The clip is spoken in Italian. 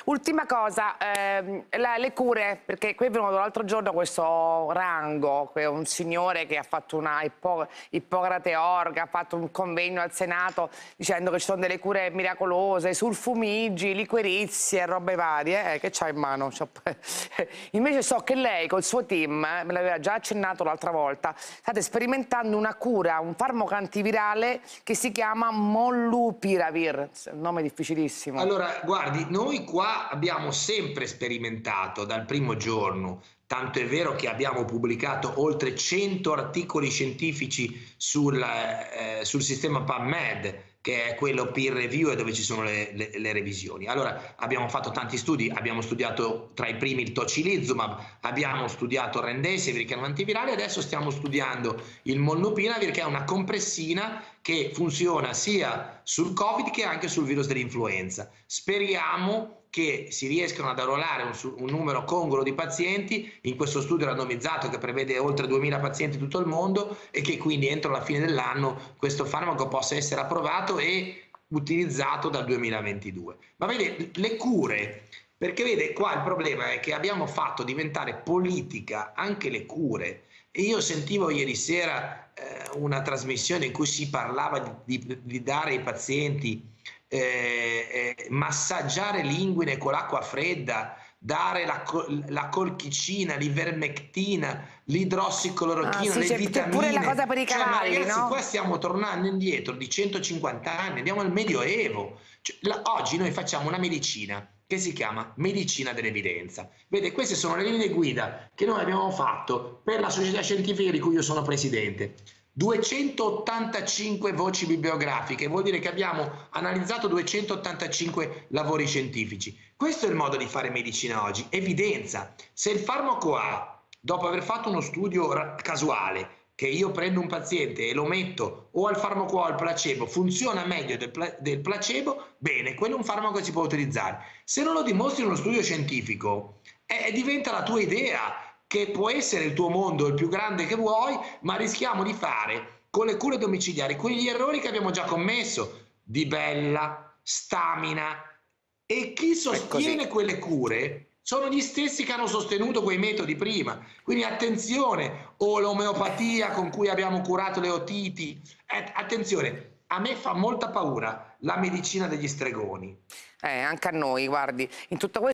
Ultima cosa, le cure, perché qui è venuto l'altro giorno questo Rango, che è un signore che ha fatto una Ippocrate Orga, ha fatto un convegno al Senato dicendo che ci sono delle cure miracolose, sulfumigi, liquerizie e robe varie, che c'ha in mano? Invece so che lei col suo team, me l'aveva già accennato l'altra volta, state sperimentando una cura, un farmaco antivirale che si chiama Molnupiravir, un nome difficilissimo. Allora, guardi, noi qua abbiamo sempre sperimentato dal primo giorno, tanto è vero che abbiamo pubblicato oltre 100 articoli scientifici sul sistema PubMed, che è quello peer review e dove ci sono le revisioni. Allora, abbiamo fatto tanti studi, abbiamo studiato tra i primi il tocilizumab, abbiamo studiato il remdesivir, che è un antivirale, adesso stiamo studiando il molnupiravir, che è una compressina che funziona sia sul Covid che anche sul virus dell'influenza. Speriamo che si riescano ad arruolare un numero congruo di pazienti in questo studio randomizzato che prevede oltre 2000 pazienti in tutto il mondo e che quindi entro la fine dell'anno questo farmaco possa essere approvato e utilizzato dal 2022. Ma vede, le cure, perché vede qua il problema è che abbiamo fatto diventare politica anche le cure. E io sentivo ieri sera una trasmissione in cui si parlava di dare ai pazienti massaggiare l'inguine con l'acqua fredda, dare la colchicina, l'ivermectina, l'idrossiclorochina, le Sì, c'è pure la cosa vitamine. per i Cioè, ma cavalli, ragazzi, no? qua stiamo tornando indietro di 150 anni, andiamo al Medioevo. Cioè, oggi noi facciamo una medicina che si chiama medicina dell'evidenza. Vede, queste sono le linee guida che noi abbiamo fatto per la società scientifica di cui io sono presidente. 285 voci bibliografiche, vuol dire che abbiamo analizzato 285 lavori scientifici. Questo è il modo di fare medicina oggi, evidenza. Se il farmaco A, dopo aver fatto uno studio casuale, che io prendo un paziente e lo metto o al farmaco o al placebo, funziona meglio del placebo, bene, quello è un farmaco che si può utilizzare. Se non lo dimostri in uno studio scientifico, diventa la tua idea, che può essere il tuo mondo il più grande che vuoi, ma rischiamo di fare con le cure domiciliari quegli errori che abbiamo già commesso, Di Bella, Stamina, e chi sostiene quelle cure sono gli stessi che hanno sostenuto quei metodi prima. Quindi attenzione, o l'omeopatia con cui abbiamo curato le otiti, attenzione, a me fa molta paura la medicina degli stregoni. Anche a noi, guardi, in tutto questo